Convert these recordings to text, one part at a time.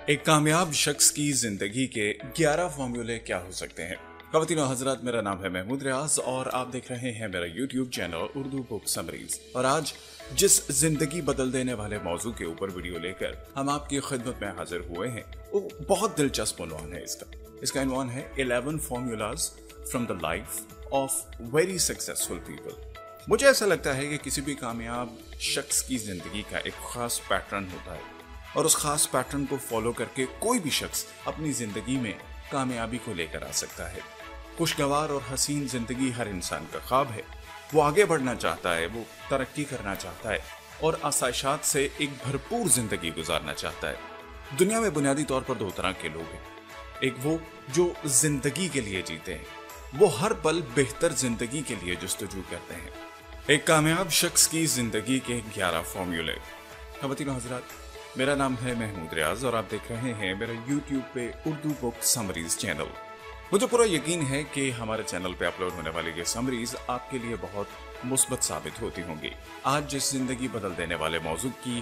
एक कामयाब शख्स की जिंदगी के 11 फॉर्मूले क्या हो सकते हैं। ख़वातीन व हज़रात, मेरा नाम है महमूद रियाज और आप देख रहे हैं मेरा YouTube channel Urdu book summaries. और आज जिस जिंदगी बदल देने वाले मौजू के ऊपर वीडियो लेकर हम आपकी खिदमत में हाजिर हुए हैं, वो बहुत दिलचस्प उन्वान है। इसका उन्वान है 11 formulas from the life of very successful people. मुझे ऐसा लगता है कि किसी भी कामयाब शख्स की जिंदगी का एक खास पैटर्न होता है और उस खास पैटर्न को फॉलो करके कोई भी शख्स अपनी जिंदगी में कामयाबी को लेकर आ सकता है। खुशगवार और हसीन जिंदगी हर इंसान का ख्वाब है। वो आगे बढ़ना चाहता है, वो तरक्की करना चाहता है और आसाइशात से एक भरपूर जिंदगी गुजारना चाहता है। दुनिया में बुनियादी तौर पर दो तरह के लोग हैं। एक वो जो जिंदगी के लिए जीते हैं, वो हर पल बेहतर जिंदगी के लिए जस्तजू करते हैं। एक कामयाब शख्स की जिंदगी के 11 फॉर्मूले। ख़वातीन व हज़रात, मेरा नाम है महमूद रियाज और आप देख रहे हैं मेरा यूट्यूब पे उर्दू बुक समरीज चैनल। मुझे पूरा यकीन है कि हमारे चैनल पे अपलोड होने वाली ये समरीज आपके लिए बहुत मुस्बत साबित होती होंगी। आज जिस जिंदगी बदल देने वाले मौजू की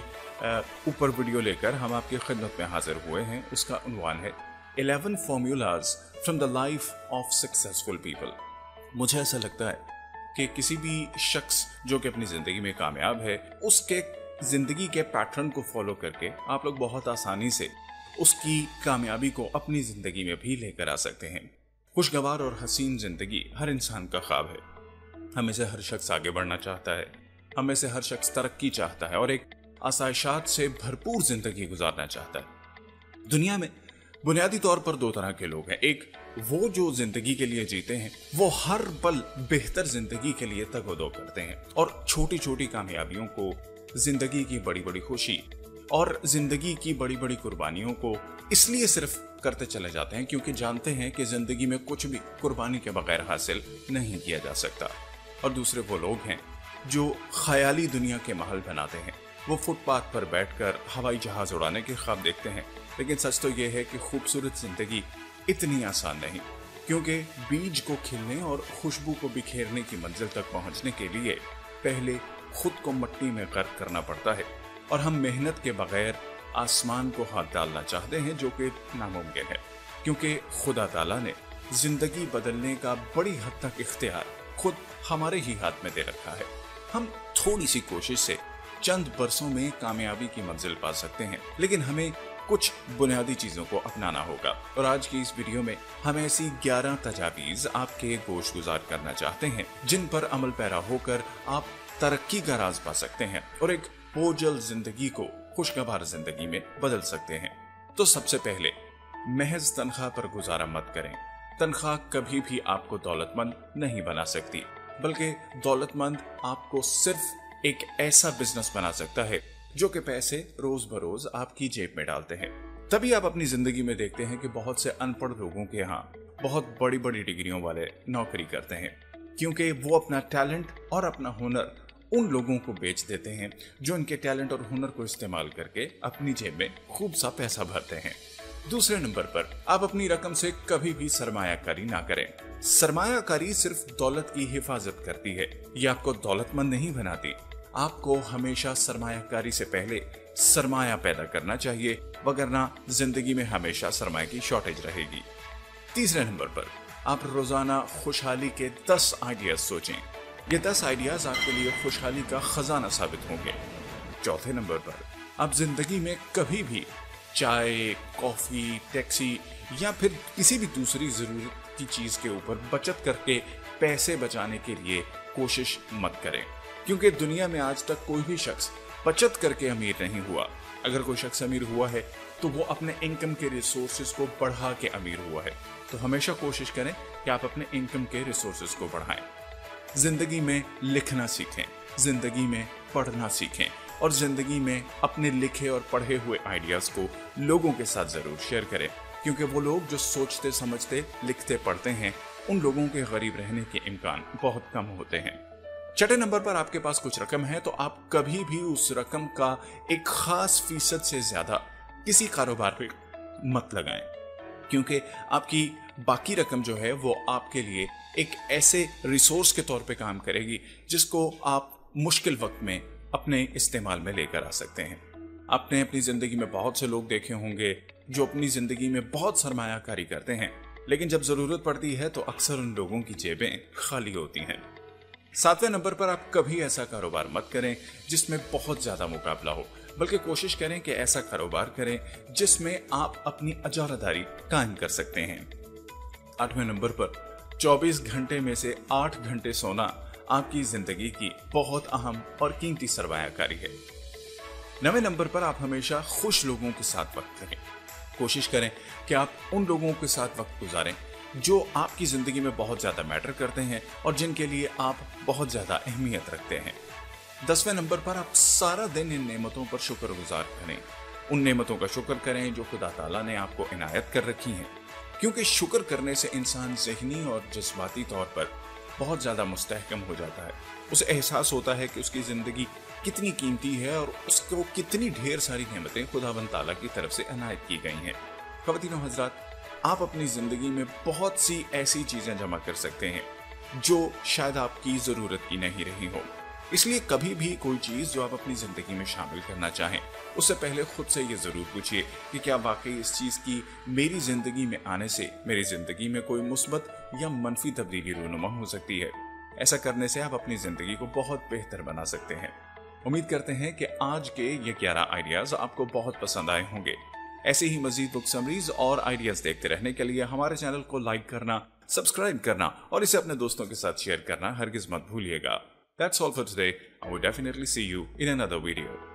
ऊपर वीडियो लेकर हम आपकी खिदमत में हाजिर हुए हैं, उसका उन्वान है 11 formulas from the life of successful people. मुझे ऐसा लगता है कि किसी भी शख्स जो कि अपनी जिंदगी में कामयाब है, उसके जिंदगी के पैटर्न को फॉलो करके आप लोग बहुत आसानी से उसकी कामयाबी को अपनी जिंदगी में भी लेकर आ सकते हैं। खुशगवार और हसीन जिंदगी हर इंसान का ख्वाब है। हमें से हर शख्स आगे बढ़ना चाहता है, हमें से हर शख्स तरक्की चाहता है और एक आसाइशात से भरपूर जिंदगी गुजारना चाहता है। दुनिया में बुनियादी तौर पर दो तरह के लोग हैं। एक वो जो जिंदगी के लिए जीते हैं, वो हर पल बेहतर जिंदगी के लिए तगोदो करते हैं और छोटी छोटी कामयाबियों को, जिंदगी की बड़ी बड़ी खुशी और जिंदगी की बड़ी बड़ी कुर्बानियों को इसलिए सिर्फ करते चले जाते हैं क्योंकि जानते हैं कि जिंदगी में कुछ भी कुर्बानी के बगैर हासिल नहीं किया जा सकता। और दूसरे वो लोग हैं जो ख्याली दुनिया के महल बनाते हैं। वो फुटपाथ पर बैठकर हवाई जहाज उड़ाने के ख्वाब देखते हैं, लेकिन सच तो यह है कि खूबसूरत जिंदगी इतनी आसान नहीं, क्योंकि बीज को खिलने और खुशबू को बिखेरने की मंजिल तक पहुंचने के लिए पहले खुद को मिट्टी में गर्क करना पड़ता है और हम मेहनत के बगैर आसमान को हाथ डालना चाहते हैं, जो कि नामुमकिन है, क्योंकि खुदा ताला ने जिंदगी बदलने का बड़ी हद तक इख्तियार खुद हमारे ही हाथ में दे रखा है। हम थोड़ी सी कोशिश से चंद बरसों में कामयाबी की मंजिल पा सकते हैं, लेकिन हमें कुछ बुनियादी चीजों को अपनाना होगा। और आज की इस वीडियो में हम ऐसी 11 तजावीज आपके गोश गुजार करना चाहते हैं जिन पर अमल पैरा होकर आप तरक्की का राज पा सकते हैं और एक बोझल जिंदगी को खुशगवार जिंदगी में बदल सकते हैं। तो सबसे पहले, महज तनख्वाह पर गुजारा मत करें। तनख्वाह कभी भी आपको दौलतमंद नहीं बना सकती, बल्कि दौलतमंद आपको सिर्फ एक ऐसा बिजनेस बना सकता है जो कि पैसे रोज बरोज आपकी जेब में डालते हैं। तभी आप अपनी जिंदगी में देखते हैं कि बहुत से अनपढ़ लोगों के यहाँ बहुत बड़ी बड़ी डिग्रियों वाले नौकरी करते हैं, क्योंकि वो अपना टैलेंट और अपना हुनर उन लोगों को बेच देते हैं जो इनके टैलेंट और हुनर को इस्तेमाल करके अपनी जेब में खूब सा पैसा भरते हैं। दूसरे नंबर पर, आप अपनी रकम से कभी भी सरमायाकारी ना करें। सरमायाकारी सिर्फ दौलत की हिफाजत करती है, ये आपको दौलतमंद नहीं बनाती। आपको हमेशा सरमायाकारी से पहले सरमाया पैदा करना चाहिए, वगरना जिंदगी में हमेशा सरमाया की शॉर्टेज रहेगी। तीसरे नंबर पर, आप रोजाना खुशहाली के 10 आइडियाज सोचें। ये 10 आइडियाज आपके लिए खुशहाली का खजाना साबित होंगे। चौथे नंबर पर, आप जिंदगी में कभी भी चाय, कॉफी, टैक्सी या फिर किसी भी दूसरी जरूरत की चीज के ऊपर बचत करके पैसे बचाने के लिए कोशिश मत करें, क्योंकि दुनिया में आज तक कोई भी शख्स बचत करके अमीर नहीं हुआ। अगर कोई शख्स अमीर हुआ है तो वो अपने इनकम के रिसोर्सेज को बढ़ा के अमीर हुआ है। तो हमेशा कोशिश करें कि आप अपने इनकम के रिसोर्सेज को बढ़ाएं। जिंदगी में लिखना सीखें, जिंदगी में पढ़ना सीखें और जिंदगी में अपने लिखे और पढ़े हुए आइडियाज को लोगों के साथ जरूर शेयर करें, क्योंकि वो लोग जो सोचते, समझते, लिखते, पढ़ते हैं, उन लोगों के गरीब रहने के इम्कान बहुत कम होते हैं। छठे नंबर पर, आपके पास कुछ रकम है तो आप कभी भी उस रकम का एक खास फीसद से ज्यादा किसी कारोबार पे मत लगाएं, क्योंकि आपकी बाकी रकम जो है वो आपके लिए एक ऐसे रिसोर्स के तौर पे काम करेगी जिसको आप मुश्किल वक्त में अपने इस्तेमाल में लेकर आ सकते हैं। आपने अपनी जिंदगी में बहुत से लोग देखे होंगे जो अपनी जिंदगी में बहुत सरमायाकारी करते हैं, लेकिन जब जरूरत पड़ती है तो अक्सर उन लोगों की जेबें खाली होती हैं। 7वें नंबर पर आप कभी ऐसा कारोबार मत करें जिसमें बहुत ज्यादा मुकाबला हो, बल्कि कोशिश करें कि ऐसा कारोबार करें जिसमें आप अपनी इजारादारी कायम कर सकते हैं। 8वें नंबर पर 24 घंटे में से 8 घंटे सोना आपकी जिंदगी की बहुत अहम और कीमती सरमायाकारी है। 9वें नंबर पर आप हमेशा खुश लोगों के साथ वक्त करें। कोशिश करें कि आप उन लोगों के साथ वक्त गुजारें जो आपकी जिंदगी में बहुत ज्यादा मैटर करते हैं और जिनके लिए आप बहुत ज्यादा अहमियत रखते हैं। 10वें नंबर पर आप सारा दिन इन नेमतों पर शुक्रगुजार करें। उन नेमतों का शुक्र करें जो खुदा ताला ने आपको इनायत कर रखी हैं, क्योंकि शुक्र करने से इंसान ज़हनी और जज्बाती तौर पर बहुत ज्यादा मुस्तहकम हो जाता है। उसे एहसास होता है कि उसकी जिंदगी कितनी कीमती है और उसको कितनी ढेर सारी नेमतें खुदावंद ताला की तरफ से इनायत की गई हैं। ख़वातीन और हज़रात, आप अपनी जिंदगी में बहुत सी ऐसी चीजें जमा कर सकते हैं जो शायद आपकी जरूरत की नहीं रही हो। इसलिए कभी भी कोई चीज जो आप अपनी जिंदगी में शामिल करना चाहें, उससे पहले खुद से ये जरूर पूछिए कि क्या वाकई इस चीज की मेरी जिंदगी में आने से मेरी जिंदगी में कोई मुस्बत या मनफी तब्दीली रूनुमा हो सकती है। ऐसा करने से आप अपनी जिंदगी को बहुत बेहतर बना सकते हैं। उम्मीद करते हैं कि आज के ये 11 आइडियाज आपको बहुत पसंद आए होंगे। ऐसे ही मजीद बुक समरीज और आइडियाज देखते रहने के लिए हमारे चैनल को लाइक करना, सब्सक्राइब करना और इसे अपने दोस्तों के साथ शेयर करना हरगिज मत भूलिएगा। That's all for today. I will definitely see you in another video.